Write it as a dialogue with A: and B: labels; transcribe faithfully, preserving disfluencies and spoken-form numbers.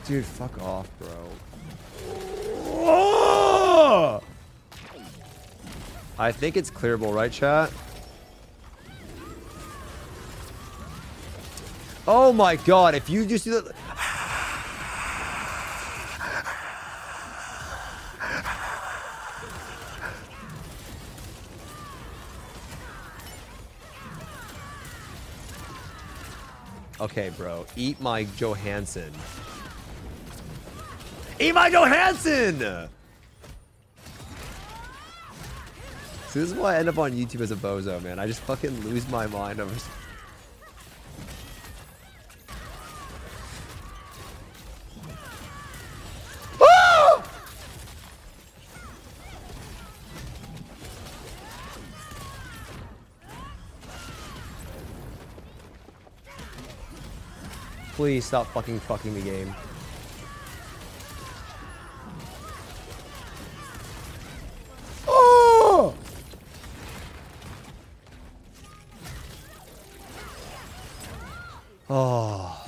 A: Dude, fuck off, bro. Oh! I think it's clearable, right, chat? Oh my god, if you just do that... Okay, bro. Eat my Johansson. Eat my Johansson! So this is why I end up on YouTube as a bozo, man. I just fucking lose my mind over... Ah! Please stop fucking fucking the game. Oh! Oh.